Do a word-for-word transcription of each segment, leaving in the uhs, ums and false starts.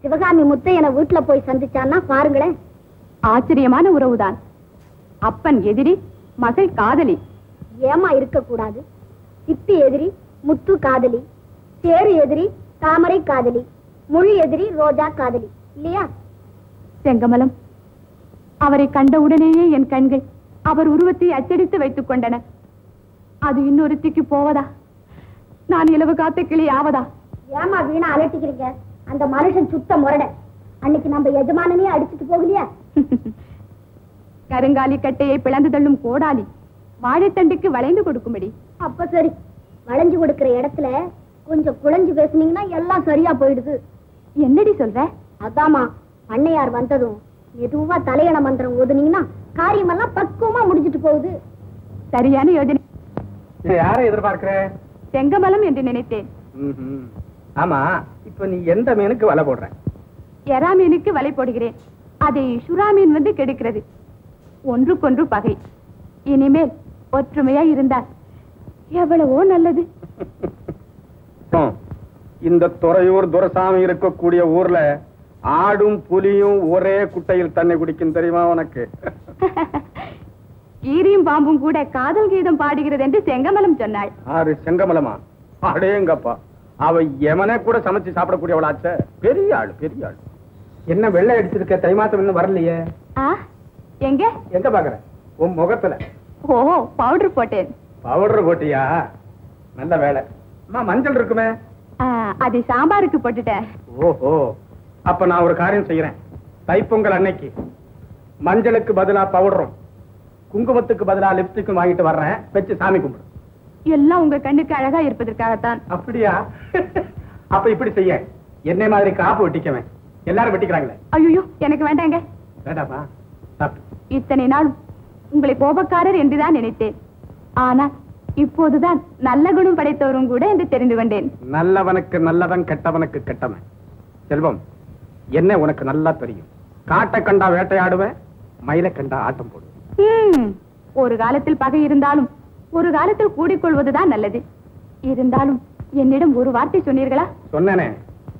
சிவகாமி முத்தையனை வீட்டுல போய் சந்திச்சான்னா பாருங்களேன். ஆச்சரியமான உறவுதான். அப்பன் எதிரி, மகள் காதலி. ஏமா இருக்க கூடாது? சித்தி எதிரி முத்து காதலி, சேரு எதிரி தாமரை காதலி, முழு எதிரி ரோஜா காதலி இல்லையா? செங்கமலம், அவரை கண்டவுடனேயே என் கண்கள் அவர் உருவத்தை அச்சடித்து வைத்துக் கொண்டன. அது இன்னொருத்திக்கு போவதா? நான் இலவு காத்த கிளி ஆவதா? ஏமா வீணா அலட்டிக்கிறீங்க? அந்த மனுஷன் சுத்த முரட. அன்னைக்கு நம்ம எஜமானனையே அடிச்சுட்டு போகலையா? கருங்காலி கட்டையை பிளந்து தள்ளும் கோடாலி வாழைத்தண்டுக்கு வளைந்து கொடுக்கும்படி. அப்ப சரி, வளைஞ்சு கொடுக்கிற இடத்துல கொஞ்சம் குழஞ்சு பேசுனீங்கன்னா எல்லாம் சரியா போயிடுது. என்னடி சொல்ற? அதாமா, பண்ணையார் வந்ததும் மெதுவா தலையண மந்திரம் ஓதுனீங்கன்னா காரியமெல்லாம் பக்குவமா முடிஞ்சிட்டு போகுது. சரியான யோஜனை. யாரை எதிர்பார்க்கிற? செங்கமலம் என்று நினைத்தேன். ஆமா, இப்ப நீ எந்த மீனுக்கு வலை போடுற? எறா மீனுக்கு வலை போடுகிறேன். அதை சுறா மீன் வந்து கெடுக்கிறது. ஒன்றுக்கொன்று பகை. இனிமேல் ஒற்றுமையா இருந்தால் எவ்வளவோ நல்லது. இந்த துறையூர் துரசாமி இருக்கக்கூடிய ஊர்ல ஆடும் புலியும் ஒரே குட்டையில் தண்ணி குடிக்கும், தெரியுமா உனக்கு? கீரியும் பாம்பும் கூட காதல் கீதம் பாடுகிறது என்று செங்கமலம் சொன்னாள். ஆறு செங்கமலமா? அடேங்கப்பா, அவ எமனே கூட சமைச்சு சாப்பிடக்கூடியவளாச்ச. பெரிய ஆளு, பெரிய ஆளு. என்ன வெள்ளை அடிச்சிருக்க? தை மாசம் இன்னும் வரலையே? எங்க எங்க பாக்குற? உன் முகத்துல. ஓ, பவுடர் போட்டேன். பவுடர் போட்டியா? நல்ல வேலை. அம்மா, மஞ்சள் இருக்குமே? அது சாம்பாருக்கு போட்டுட்டேன். ஓஹோ, அப்ப நான் ஒரு காரியம் செய்யறேன். தைப்பொங்கல் அன்னைக்கு மஞ்சளுக்கு பதிலா பவுடரும் குங்குமத்துக்கு பதிலா லிப்ஸ்டிக்கும் வாங்கிட்டு வர்றேன். வச்சு சாமி கும்பிடு. எல்லாம் உங்க கண்ணுக்கு அழகா இருப்பதற்காகத்தான். அப்படியா? அப்ப இப்படி செய்ய, என்னை மாதிரி காப்பு வெட்டிக்கவேன். எல்லாரும் வெட்டிக்கிறாங்களே. ஐயோ, எனக்கு வேண்டாங்க. வேண்டாமா? இத்தனை நாள் உங்களை கோபக்காரர் என்றுதான் நினைத்தேன். ஆனால் இப்போதுதான் நல்ல குணம் படைத்தவரும் கூட என்று தெரிந்து கொண்டேன். நல்லவனுக்கு நல்லவன், கெட்டவனுக்கு கெட்டவன். செல்வம், என்ன உனக்கு நல்லா தெரியும். காட்டை கண்டா வேட்டையாடுவேன், மயிலை கண்டா ஆட்டம் போடுவேன். ஒரு காலத்தில் பகை இருந்தாலும் ஒரு காலத்தில் கூடிக்கொள்வதுதான் நல்லது. இருந்தாலும் என்னிடம் ஒரு வார்த்தை சொன்னீர்களா? சொன்னேனே.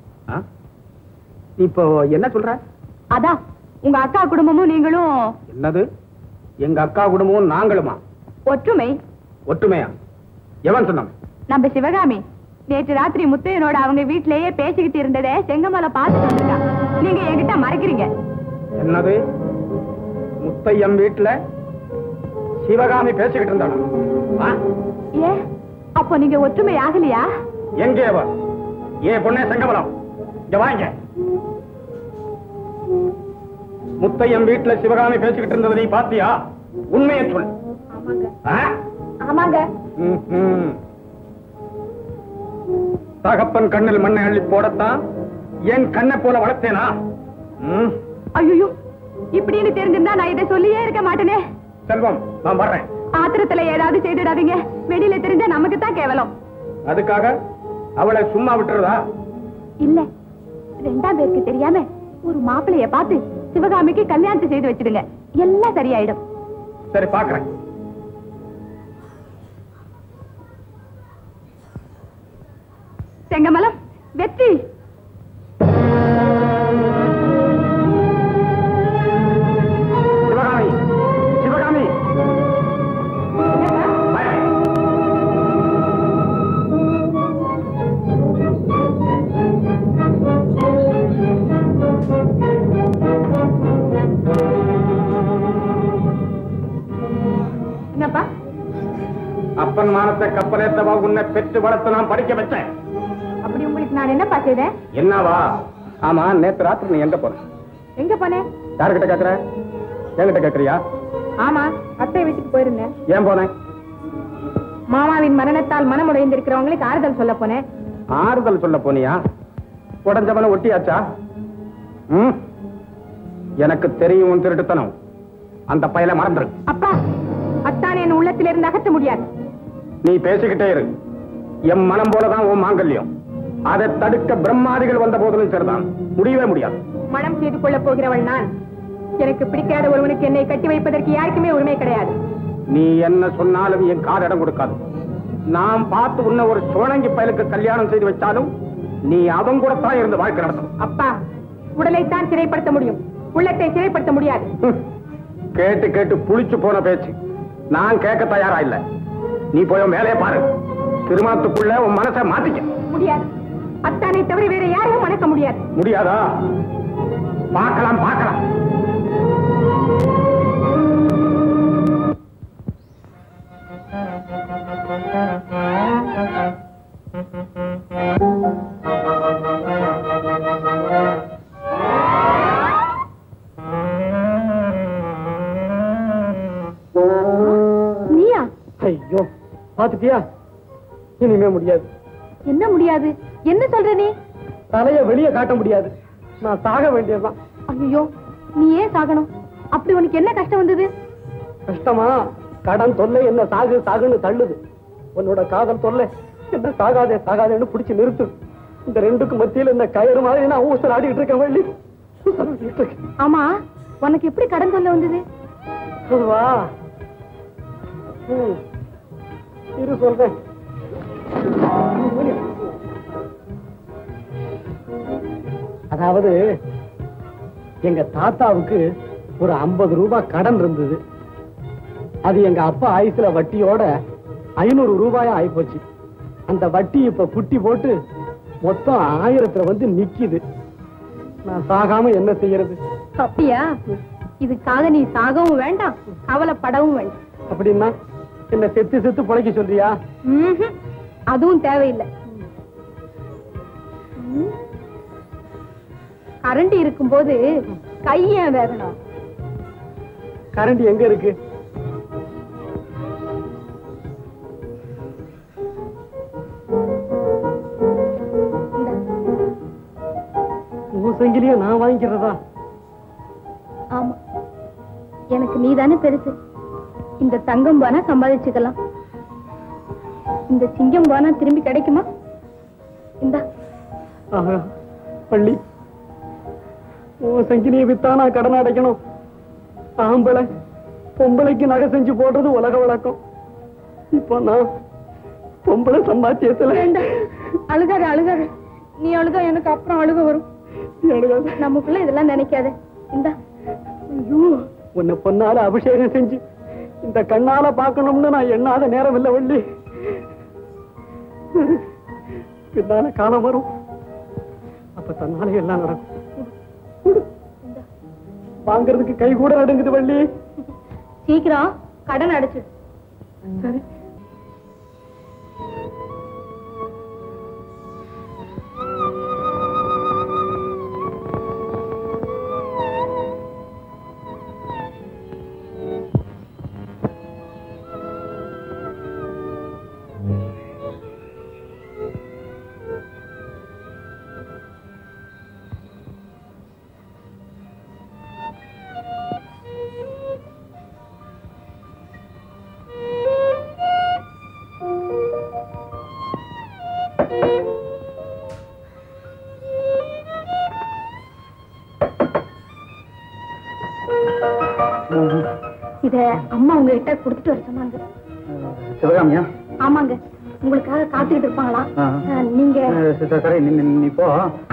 இப்போ என்ன சொல்ற? அதான், உங்க அக்கா குடும்பமும் நீங்களும். என்னது? எங்க அக்கா குடும்பமும் நாங்களுமா? ஒற்றுமை. ஒற்றுமையா? எவன் சொன்னான்? நம்ம சிவகாமி நேற்று ராத்திரி முத்தையனோட அவங்க வீட்டிலேயே பேசிக்கிட்டு இருந்ததே செங்கமலை பார்த்துட்டு வந்திருக்கா. நீங்க என்கிட்ட மறைக்கிறீங்க. என்னது? முத்தையம் வீட்டுல சிவகாமி பேசிக்கிட்டு இருந்தாலும்? ஏ, அப்போ நீங்க ஒற்றுமை ஆகலையா? எங்கே அவ? ஏன் பொண்ணே செங்கமலம், இங்க வாங்க. முத்தையம் வீட்டுல சிவகாமி பேசிக்கிட்டு இருந்தது நீ பாத்தியா? உண்மையை சொல். ஆமாங்க. தகப்பன் கண்ணில் மண்ணை அள்ளி போடத்தான் என் கண்ணை போல வளர்த்தேனா? ஐயோ, இப்படின்னு தெரிஞ்சிருந்தா நான் இதை சொல்லியே இருக்க மாட்டேனே. செல்வம், நான் வர்றேன். ஆத்திரத்துல ஏதாவது செய்துடாதீங்க. வெளியில தெரிஞ்சா நமக்கு தான் கேவலம். அதுக்காக அவளை சும்மா விட்டுறதா? இல்ல, ரெண்டாம் பேருக்கு தெரியாம ஒரு மாப்பிளைய பார்த்து சிவகாமிக்கு கல்யாணத்தை செய்து வச்சிடுங்க. எல்லாம் சரியாயிடும். சரி, பாக்குறேன். செங்கமலம், வெற்றி. சிவகாமி, சிவகாமி. என்னப்பா? அப்பன் மானத்தை கப்பலேத்தவா உன்னை பெற்று வளர்த்து நான் படிக்க வச்சேன். அப்படி உங்களுக்கு நான் என்னப்பா செய்தேன்? என்னவா? ஆமா, நேத்து ராத்திரி நீ எங்க போன? எங்க போனேன்? யாருகிட்ட கேக்குற? என்கிட்ட கேக்குறியா? ஆமா, அத்தை வீட்டுக்கு போயிருந்தேன். ஏன் போனேன்? மாமாவின் மரணத்தால் மனம் உடைந்திருக்கிறவங்களுக்கு ஆறுதல் சொல்ல போனேன். ஆறுதல் சொல்ல போனியா? உடஞ்சவன ஒட்டியாச்சா? ம், எனக்கு தெரியும் உன் திருட்டுத்தனம். அந்த பயலை மறந்துரு. அப்பா, அத்தான் என் உள்ளத்திலிருந்து அகற்ற முடியாது. நீ பேசிக்கிட்டே இரு. என் மனம் போலதான் உன் மாங்கல்யம். அதை தடுக்க பிரம்மாதிகள் வந்த போதிலும் சரிதான், முடியவே முடியாது. மனம் செய்து கொள்ள போகிறவள் நான். எனக்கு பிடிக்காத ஒருவனுக்கு என்னை கட்டி வைப்பதற்கு யாருக்குமே உரிமை கிடையாது. நீ என்ன சொன்னாலும் என் காது இடம் கொடுக்காது. நான் பார்த்து உன்ன ஒரு சோழங்கி பயலுக்கு கல்யாணம் செய்து வச்சாலும் நீ அவன் கூட தான் இருந்து வாழ்க்கை நடத்தணும். அப்பா, உடலைத்தான் சிறைப்படுத்த முடியும், உள்ளத்தை சிறைப்படுத்த முடியாது. கேட்டு கேட்டு புளிச்சு போன பேச்சு. நான் கேட்க தயாரா இல்ல. நீ போய் வேலையை பாரு. திருமணத்துக்குள்ள உன் மனசை மாத்திக்க. முடியாது. அத்தானை தவிர வேற யாரையும் மணக்க முடியாது. முடியாதா? பார்க்கலாம் பார்க்கலாம். நீயா? ஐயோ, பாத்துட்டியா? இனிமே முடியாது. என்ன முடியாது? என்ன சொல்ற நீ? தலைய வெளியே காட்ட முடியாது. நான் சாக வேண்டியதுதான். ஐயோ, நீ ஏன் சாகணும்? அப்படி உனக்கு என்ன கஷ்டம் வந்தது? கஷ்டமா? கடன் தொல்லை என்ன சாகு சாகுன்னு தள்ளுது. உன்னோட காதல் தொல்லை என்ன சாகாதே சாகாதேன்னு பிடிச்சு நிறுத்து. இந்த ரெண்டுக்கு மத்தியில் இந்த கயிறு மாதிரி நான் ஊசல் ஆடிட்டு இருக்கேன். வள்ளி, ஊசல் ஆடிட்டு இருக்கேன். ஆமா, உனக்கு எப்படி கடன் தொல்லை வந்தது? வா, ம், இரு சொல்றேன். அதாவது எங்க தாத்தாவுக்கு ஒரு ஐம்பது ரூபாய் கடன் இருந்தது. அது எங்க அப்பா ஆயுசுல வட்டியோட ஐநூறு ரூபாயா ஆயிப்போச்சு. அந்த வட்டி இப்ப குட்டி போட்டு மொத்தம் ஆயிரத்துல வந்து நிக்குது. நான் சாகாம என்ன செய்யறது? அப்படியா? இதுக்காக நீ சாகவும் வேண்டாம், கவலைப்படவும் வேண்டாம். அப்படின்னா என்ன செத்து செத்து பிழைக்க சொல்றியா? ம்ஹும். அதுவும் தேவையில்லை. கரண்டி இருக்கும்போது கைய வேகணும். கரண்டி எங்க இருக்கு? சங்கிலிய நான் வாங்கிக்கிறதா? ஆமா, எனக்கு நீதானே பெருசு. இந்த தங்கம் போனா சம்பாதிச்சுக்கலாம், இந்த சிங்கம் போனா திரும்பி கிடைக்குமா? இந்த பள்ளி சங்கிலியை வித்தானா கடன் அடைக்கணும். ஆம்பளை பொம்பளைக்கு நகை செஞ்சு போடுறது உலக வழக்கம். இப்ப நான் பொம்பளை சம்பாத்தியத்துல. அழுகாத அழுகாத, நீ அழுதா எனக்கு அப்புறம் அழுக வரும். நமக்குள்ள இதெல்லாம் நினைக்காத. இந்த உன்னை பொன்னால அபிஷேகம் செஞ்சு இந்த கண்ணால பாக்கணும்னு நான் எண்ணாத நேரம் இல்லை வள்ளி. பின்னால காலம் வரும், அப்ப தன்னால எல்லாம் நடக்கும். வாங்கறதுக்கு கை கூட நடுங்குது வள்ளி. சீக்கிரம் கடன் அடைச்சு. சரி. இத அம்மா உங்ககிட்ட கொடுத்துட்டு வர சொன்னாங்க. சிவகாமியா? ஆமாங்க, உங்களுக்காக காத்துக்கிட்டு இருப்பாங்களா? நீங்க சரி, நீ போ.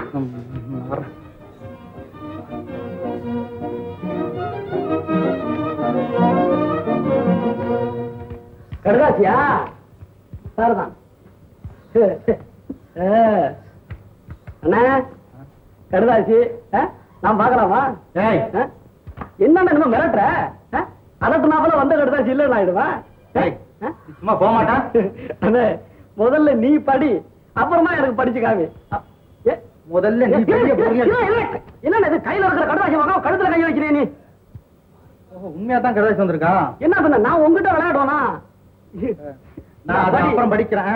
கடுதாசியா? சார்தான் அண்ணா, கடுதாசி நான் பாக்கலாமா? என்ன மிரட்டுற? அதட்டுனாப்புல வந்த கடுதாசி இல்ல ஆயிடுவேன். சும்மா போக மாட்டான். அண்ணே, முதல்ல நீ படி, அப்புறமா எனக்கு படிச்சு காமி. முதல்ல நீ என்ன கையில இருக்கிற கடுதாசி வாங்க, கழுத்துல கை வைக்கிறேன். நீ உண்மையா தான் கடுதாசி வந்திருக்கா? என்ன பண்ண? நான் உங்ககிட்ட விளையாடுவானா? நான் அப்புறம் படிக்கிறேன்.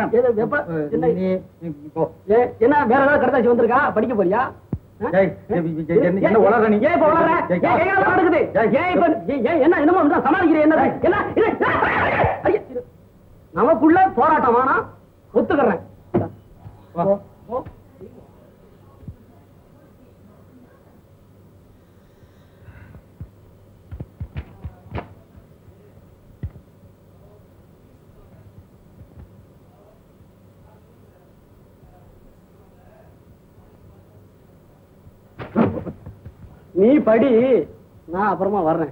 என்ன வேற ஏதாவது கடுதாசி வந்திருக்கா? படிக்க போறியா? என்ன உலக நீ ஏன் இப்ப உலக நடக்குது? என்ன என்னமோ சமாளிக்கிறேன். நமக்குள்ள போராட்டம் வேணா, ஒத்துக்கிறேன். நீ படி, நான் அப்புறமா வர்றேன்.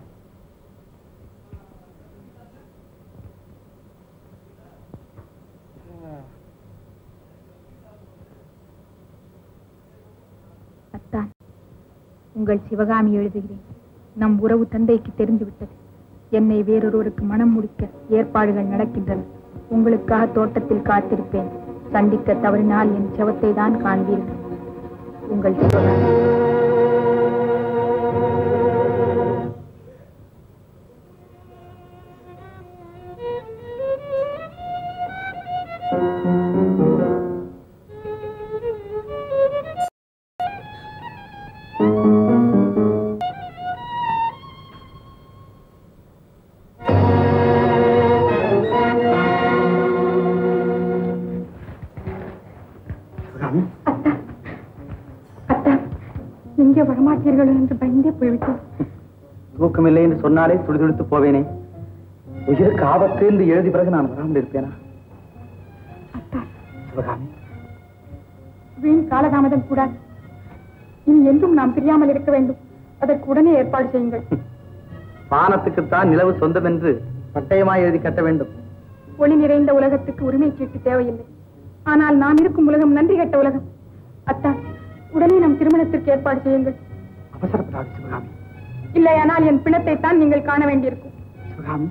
அத்தான், உங்கள் சிவகாமி எழுதுகிறேன். நம் உறவு தந்தைக்கு தெரிந்துவிட்டது. என்னை வேறொருவருக்கு மனம் முடிக்க ஏற்பாடுகள் நடக்கின்றன. உங்களுக்காக தோட்டத்தில் காத்திருப்பேன். சண்டிக்க தவறினால் என் செவத்தை தான் காண்பீர்கள். உங்கள் சிவகாமி. எங்கே வரமாட்டீர்கள் என்று பயந்தே போய்விட்டேன். தூக்கமில்லை என்று சொன்னாலே துடிதுடித்து போவேனே. உயிருக்கு ஆபத்து என்று எழுதி பிறகு நான் வராமல் இருப்பேனா? சிவகாமி, வீண் காலதாமதம் கூடாது. இனி என்றும் நாம் பிரியாமல் இருக்க வேண்டும். அதற்கு உடனே ஏற்பாடு செய்யுங்கள். வானத்துக்குத்தான் நிலவு சொந்தம் என்று பட்டயமாய் எழுதி கட்ட வேண்டும். ஒளி நிறைந்த உலகத்துக்கு உரிமை சீட்டு தேவையில்லை. ஆனால் நாம் இருக்கும் உலகம் நன்றி கட்ட உலகம். அத்தான், உடனே நம் திருமணத்திற்கு ஏற்பாடு செய்யுங்கள். அவசரப்படாது சிவகாமி. இல்லையானால் என் பிணத்தை தான் நீங்கள் காண வேண்டியிருக்கும். சிவகாமி,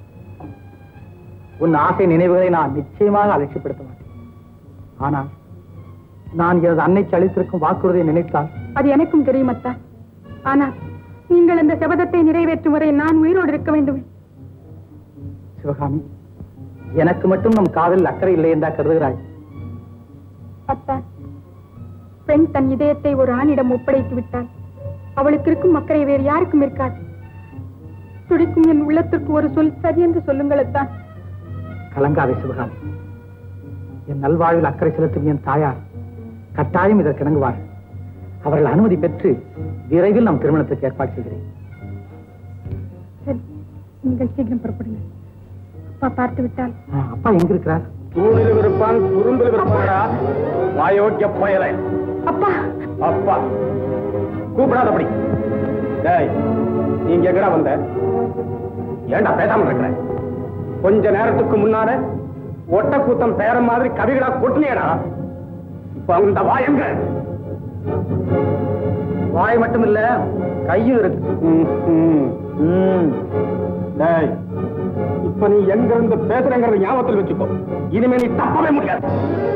உன் ஆசை நினைவுகளை நான் நிச்சயமாக அலட்சியப்படுத்த மாட்டேன். ஆனால் நான் எனது அன்னைக்கு அளித்திருக்கும் வாக்குறுதியை நினைத்தால் அது எனக்கும் தெரியும் அத்தான். ஆனால் நீங்கள் அந்த சபதத்தை நிறைவேற்றும் வரை நான் உயிரோடு இருக்க வேண்டும். சிவகாமி, எனக்கு மட்டும் நம் காதலில் அக்கறை இல்லை என்றா கருதுகிறாய்? அத்தான், பெண் தன் இதயத்தை ஒரு ஆணிடம் ஒப்படைத்து விட்டால் அவளுக்கு இருக்கும் அக்கறை வேறு யாருக்கும் இருக்காது. துடிக்கும் என் உள்ளத்திற்கு ஒரு சொல் சரி என்று சொல்லுங்கள் அத்தான். கலங்காதே சிவகாமி. என் நல்வாழ்வில் அக்கறை செலுத்தும் என் தாயார் கட்டாயம் இதற்கு இணங்குவார். அவர்கள் அனுமதி பெற்று விரைவில் நம் திருமணத்துக்கு ஏற்பாடு செய்கிறேன். சரி, நீங்கள் சீக்கிரம் புறப்படுங்க. அப்பா பார்த்து விட்டால். அப்பா எங்க இருக்கிறார்? தூணில் இருப்பான், துரும்பில் இருப்பாடா வாயோக்கிய பயலை. அப்பா அப்பா கூப்பிடாதபடி. டேய், நீங்க எங்கடா வந்த? ஏண்டா பேசாமல் இருக்கிற? கொஞ்ச நேரத்துக்கு முன்னால ஒட்ட கூத்தம் பேர மாதிரி கவிகளா கொட்டினியடா. இப்ப அந்த வாய் எங்க? வாய் மட்டும் இல்ல, கையும் இருக்கு. டேய், இப்ப நீ எங்க இருந்து பேசுறேங்கிறத ஞாபகத்தில் வச்சுக்கோ. இனிமே நீ தப்பவே முடியாது.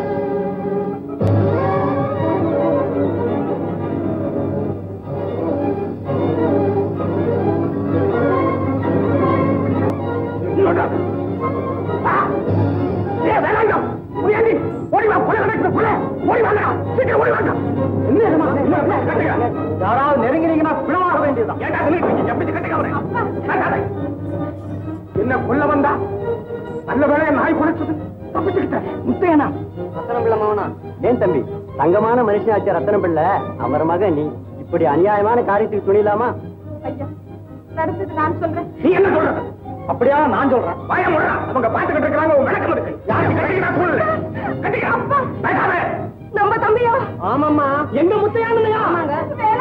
யாராவது நெருங்கினீங்கன்னா பிளவாக வேண்டியதுதான். என்ன கொல்ல வந்தா? நல்ல வேலையை நாய் குறைச்சது, தப்பிச்சுக்கிட்ட. முத்தையனா ரத்தனம் பிள்ளை மாவனா? ஏன் தம்பி, தங்கமான மனுஷனாச்ச ரத்தனம் பிள்ளை, அவர் மக நீ இப்படி அநியாயமான காரியத்துக்கு துணிலாமா? ஐயா, நடந்தது நான் சொல்றேன். நீ என்ன சொல்றது? அப்படியா? நான் சொல்றேன். பயம் முடா. அவங்க பாத்துக்கிட்டு இருக்காங்க. உன் விளக்கம் இருக்கு. யாருக்கு கட்டிக்கிறா சூழ்நிலை கட்டிக்கிறா. நம்ம தம்பியா? ஆமாம்மா. எங்க முத்தையானுயா? வேற